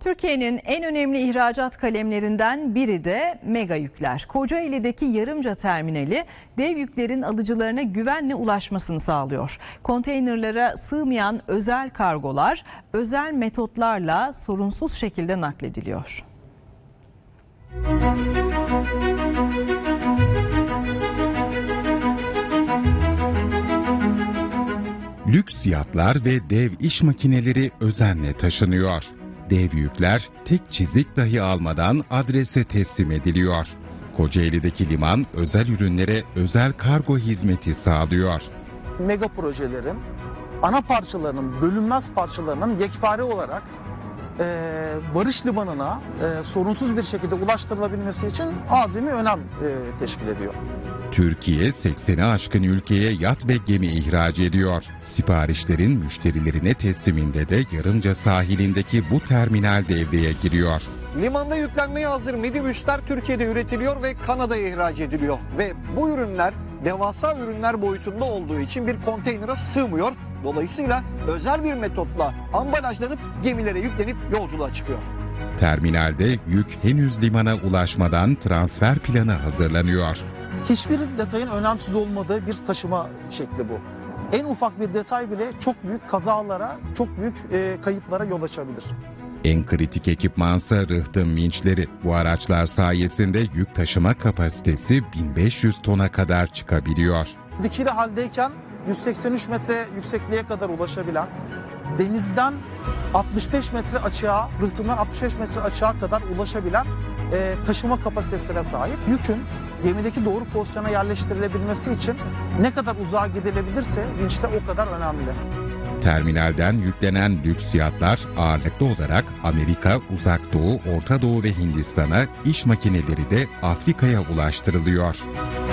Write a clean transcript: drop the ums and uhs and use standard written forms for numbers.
Türkiye'nin en önemli ihracat kalemlerinden biri de mega yükler. Kocaeli'deki Yarımca terminali dev yüklerin alıcılarına güvenle ulaşmasını sağlıyor. Konteynerlara sığmayan özel kargolar özel metotlarla sorunsuz şekilde naklediliyor. Lüks yatlar ve dev iş makineleri özenle taşınıyor. Dev yükler tek çizik dahi almadan adrese teslim ediliyor. Kocaeli'deki liman özel ürünlere özel kargo hizmeti sağlıyor. Mega projelerin ana parçalarının, bölünmez parçalarının yekpare olarak varış limanına sorunsuz bir şekilde ulaştırılabilmesi için azami önem teşkil ediyor. Türkiye 80'e aşkın ülkeye yat ve gemi ihraç ediyor. Siparişlerin müşterilerine tesliminde de Yarımca sahilindeki bu terminal devreye giriyor. Limanda yüklenmeye hazır minibüsler Türkiye'de üretiliyor ve Kanada'ya ihraç ediliyor. Ve bu ürünler devasa ürünler boyutunda olduğu için bir konteynere sığmıyor. Dolayısıyla özel bir metotla ambalajlanıp gemilere yüklenip yolculuğa çıkıyor. Terminalde yük henüz limana ulaşmadan transfer planı hazırlanıyor. Hiçbir detayın önemsiz olmadığı bir taşıma şekli bu. En ufak bir detay bile çok büyük kazalara, çok büyük kayıplara yol açabilir. En kritik ekipmansa rıhtım vinçleri. Bu araçlar sayesinde yük taşıma kapasitesi 1500 tona kadar çıkabiliyor. Dikili haldeyken 183 metre yüksekliğe kadar ulaşabilen, denizden 65 metre açığa, rıhtımdan 65 metre açığa kadar ulaşabilen taşıma kapasitesine sahip. Yükün gemideki doğru pozisyona yerleştirilebilmesi için ne kadar uzağa gidilebilirse vinçte o kadar önemli. Terminalden yüklenen lüks yatlar ağırlıklı olarak Amerika, Uzak Doğu, Orta Doğu ve Hindistan'a, iş makineleri de Afrika'ya ulaştırılıyor.